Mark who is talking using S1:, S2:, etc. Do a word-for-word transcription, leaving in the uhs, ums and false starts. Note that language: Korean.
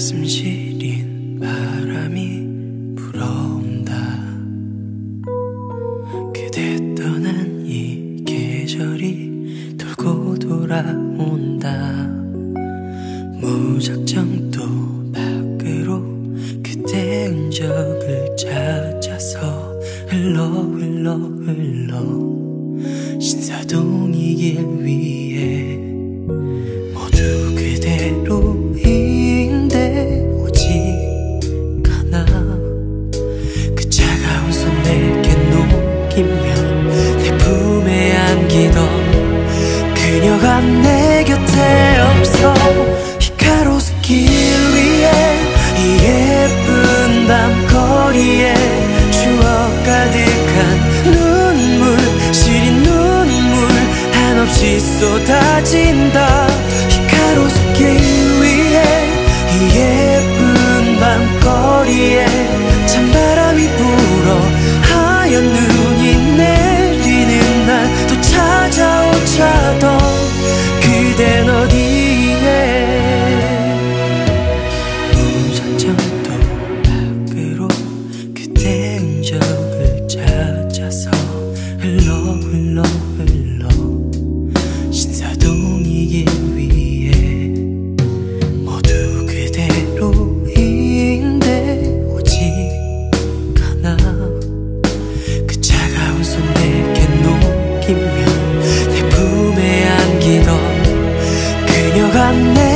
S1: 가슴 시린 바람이 불어온다. 그대 떠난 이 계절이 돌고 돌아온다. 무작정 또 밖으로 그대 흔적을 찾아서 흘러 흘러 흘러 신사동 이 길 위에 모두 그대로인데 오직 하나 그 차가운 손 내게 녹이며 내 품에 안기던 그녀가 내 곁에 없어. 이 가로수 길 위에 이 예쁜 밤거리에 추억 가득한 눈물 시린 눈물 한없이 쏟아진다. 이 가로수 길 위에 이 예쁜 밤거리에 찬바람이 불어 하얀 눈이 내리는 날 또 찾아오자던 그댄 어디에. 무작정 또 밖으로 그대 흔적을 찾아서 흘러 흘러 흘러 신사동 이 길 위에 모두 그대로인데 오직 하나 그 차가운 손 내게 녹이며 내 품에 안기던 그녀가 내